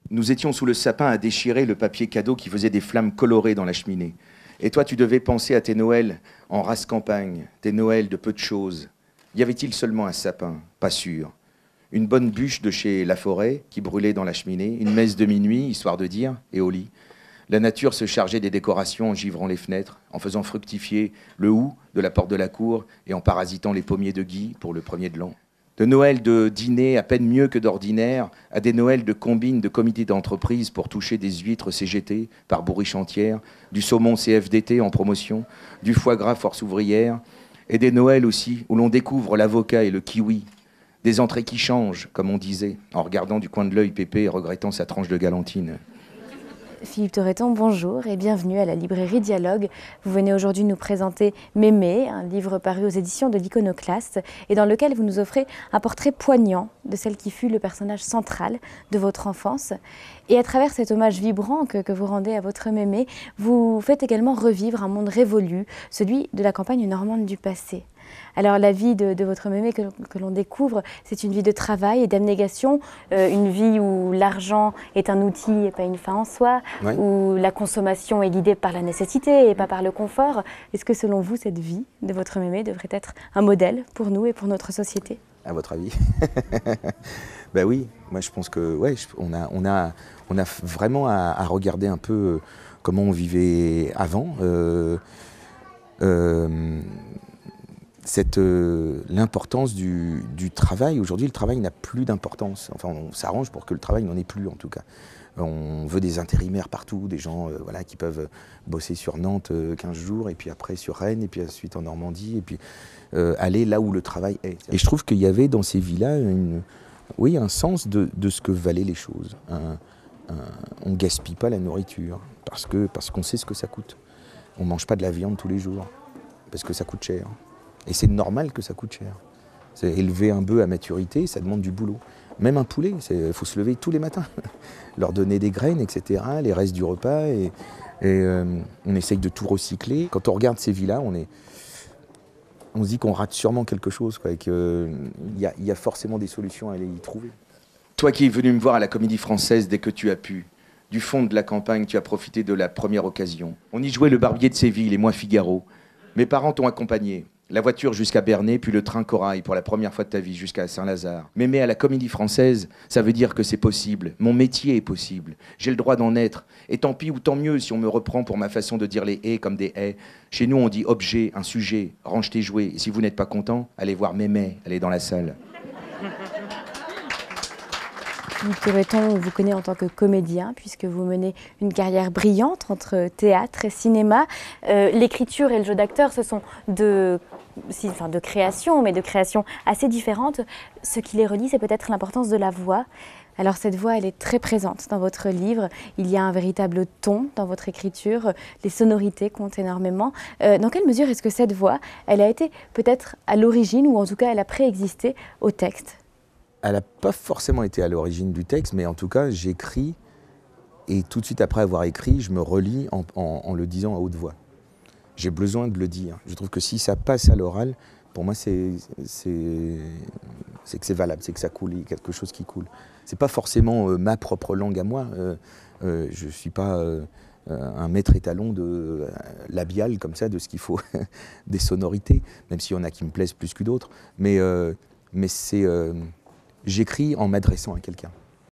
Nous étions sous le sapin à déchirer le papier cadeau qui faisait des flammes colorées dans la cheminée. Et toi, tu devais penser à tes Noëls en race campagne, tes Noëls de peu de choses. Y avait-il seulement un sapin? Pas sûr. Une bonne bûche de chez Laforêt qui brûlait dans la cheminée, une messe de minuit, histoire de dire, et au lit. La nature se chargeait des décorations en givrant les fenêtres, en faisant fructifier le hou de la porte de la cour et en parasitant les pommiers de gui pour le premier de l'an. De Noël de dîner à peine mieux que d'ordinaire à des Noëls de combines de comités d'entreprise pour toucher des huîtres CGT par bourriche entière, du saumon CFDT en promotion, du foie gras force ouvrière, et des Noëls aussi où l'on découvre l'avocat et le kiwi. Des entrées qui changent, comme on disait, en regardant du coin de l'œil Pépé et regrettant sa tranche de galantine. Philippe Torreton, bonjour et bienvenue à la librairie Dialogue. Vous venez aujourd'hui nous présenter Mémé, un livre paru aux éditions de l'Iconoclaste et dans lequel vous nous offrez un portrait poignant de celle qui fut le personnage central de votre enfance. Et à travers cet hommage vibrant que vous rendez à votre Mémé, vous faites également revivre un monde révolu, celui de la campagne normande du passé. Alors la vie de votre Mémé que l'on découvre, c'est une vie de travail et d'abnégation, une vie où l'argent est un outil et pas une fin en soi, oui, où la consommation est guidée par la nécessité et pas par le confort. Est-ce que selon vous, cette vie de votre Mémé devrait être un modèle pour nous et pour notre société? À votre avis? Ben oui, moi je pense que ouais, on a vraiment à regarder un peu comment on vivait avant. L'importance du travail. Aujourd'hui, le travail n'a plus d'importance. Enfin, on s'arrange pour que le travail n'en ait plus, en tout cas. On veut des intérimaires partout, des gens voilà, qui peuvent bosser sur Nantes 15 jours, et puis après sur Rennes, et puis ensuite en Normandie, et puis aller là où le travail est. Et je trouve qu'il y avait dans ces vies-là un sens de ce que valaient les choses. On ne gaspille pas la nourriture, parce qu'on sait ce que ça coûte. On ne mange pas de la viande tous les jours, parce que ça coûte cher. Et c'est normal que ça coûte cher. C'est élever un bœuf à maturité, ça demande du boulot. Même un poulet, il faut se lever tous les matins, leur donner des graines, etc., les restes du repas, et on essaye de tout recycler. Quand on regarde ces vies-là, on se dit qu'on rate sûrement quelque chose, quoi, et qu'il y a forcément des solutions à aller y trouver. Toi qui es venu me voir à la Comédie Française dès que tu as pu, du fond de la campagne, tu as profité de la première occasion. On y jouait le Barbier de Séville et moi Figaro. Mes parents t'ont accompagné. La voiture jusqu'à Bernay, puis le train Corail pour la première fois de ta vie jusqu'à Saint-Lazare. Mémé à la Comédie Française, ça veut dire que c'est possible. Mon métier est possible. J'ai le droit d'en être. Et tant pis ou tant mieux si on me reprend pour ma façon de dire les haies comme des haies. Chez nous, on dit objet, un sujet, range tes jouets. Et si vous n'êtes pas content, allez voir Mémé, elle est dans la salle. Philippe Torreton, on vous connaît en tant que comédien, puisque vous menez une carrière brillante entre théâtre et cinéma. L'écriture et le jeu d'acteur, ce sont de création, mais de création assez différentes. Ce qui les relie, c'est peut-être l'importance de la voix. Alors cette voix, elle est très présente dans votre livre. Il y a un véritable ton dans votre écriture. Les sonorités comptent énormément. Dans quelle mesure est-ce que cette voix, elle a été peut-être à l'origine, ou en tout cas, elle a préexisté au texte ? Elle n'a pas forcément été à l'origine du texte, mais en tout cas, j'écris, et tout de suite après avoir écrit, je me relis en le disant à haute voix. J'ai besoin de le dire. Je trouve que si ça passe à l'oral, pour moi, c'est que c'est valable, c'est que ça coule, il y a quelque chose qui coule. C'est pas forcément ma propre langue à moi. Je ne suis pas un maître étalon de labial, comme ça, de ce qu'il faut, des sonorités, même s'il y en a qui me plaisent plus que d'autres. Mais c'est... j'écris en m'adressant à quelqu'un.